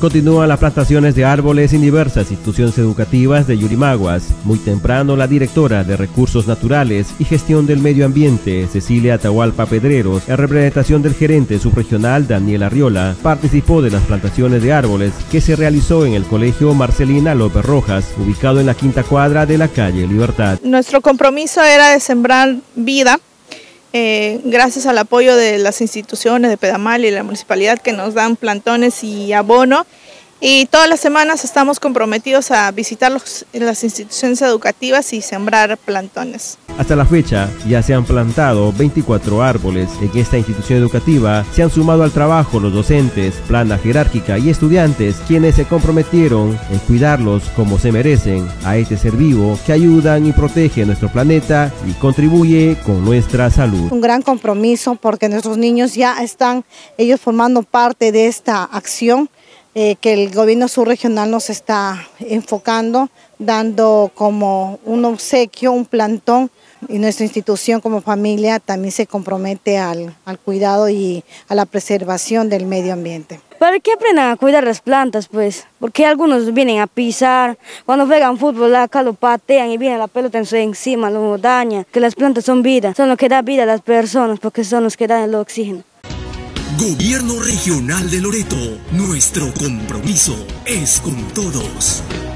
continúan las plantaciones de árboles en diversas instituciones educativas de Yurimaguas. Muy temprano, la directora de Recursos Naturales y Gestión del Medio Ambiente, Cecilia Atahualpa Pedreros, en representación del gerente subregional Daniel Arriola, participó de las plantaciones de árboles que se realizó en el Colegio Marcelina López Rojas, ubicado en la quinta cuadra de la calle Libertad. Nuestro compromiso era de sembrar vida. Gracias al apoyo de las instituciones de Pedamal y la municipalidad que nos dan plantones y abono, y todas las semanas estamos comprometidos a visitar las instituciones educativas y sembrar plantones. Hasta la fecha ya se han plantado 24 árboles. En esta institución educativa se han sumado al trabajo los docentes, plana jerárquica y estudiantes, quienes se comprometieron en cuidarlos como se merecen a este ser vivo que ayudan y protege nuestro planeta y contribuye con nuestra salud. Un gran compromiso porque nuestros niños ya están ellos formando parte de esta acción que el gobierno subregional nos está enfocando, dando como un obsequio, un plantón, y nuestra institución como familia también se compromete al cuidado y a la preservación del medio ambiente. ¿Para qué aprendan a cuidar las plantas, pues? Porque algunos vienen a pisar, cuando juegan fútbol acá lo patean y viene la pelota encima, lo daña. Que las plantas son vida, son lo que da vida a las personas, porque son los que dan el oxígeno. Gobierno Regional de Loreto, nuestro compromiso es con todos.